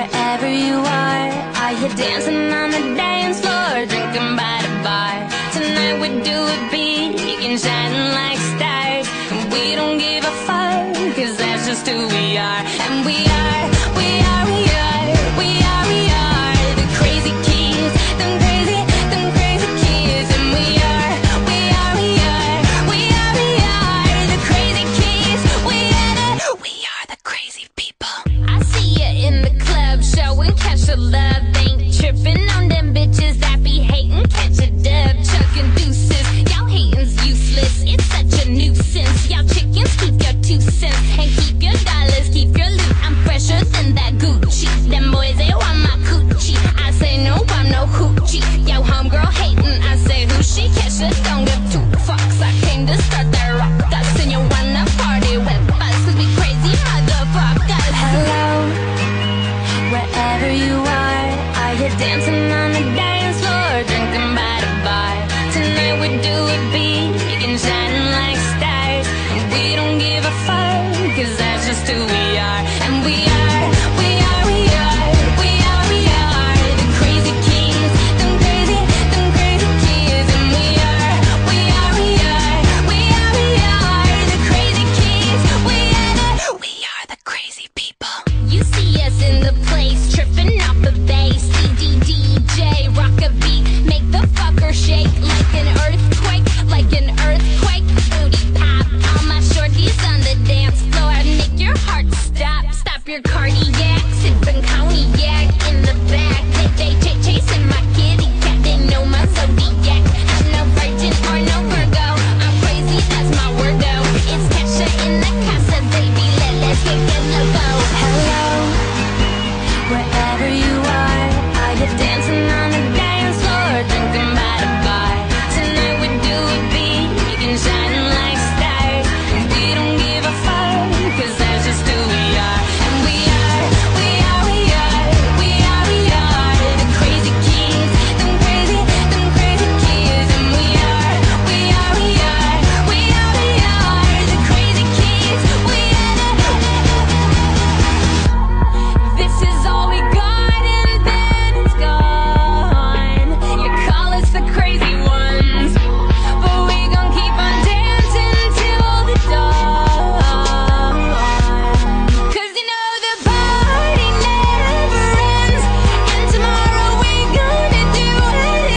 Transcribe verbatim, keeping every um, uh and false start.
Wherever you are, I hear dancing on the dance floor, drinking by the bar. Tonight we do it big and shining like stars, and we don't give a fuck, cause that's just who we are. And we are, we are, we are, we are, we are the crazy kids, them crazy, them crazy kids. And we are, we are, we are, we are, we are the crazy kids. We are the, we are the crazy people. I see you in the club, showing catch a love, ain't tripping on them bitches that be hating, catch a dub, chucking deuces. Y'all hating's useless, it's such a nuisance. Y'all chickens keep your two cents and keep your dollars, keep your loot. I'm fresher than that Gucci. Them boys, they want my coochie. I say no, I'm no hoochie. Yo, homegirl hating, I say who she? Catch a, don't give two fucks. I came to start that rock dust, and you wanna party with us, cause we crazy motherfuckers. Hello, wherever you are, I hear dancing on the dance floor, drinking by the bar. Tonight we do it big and shining like stars, and we don't give a fuck, cause that's just who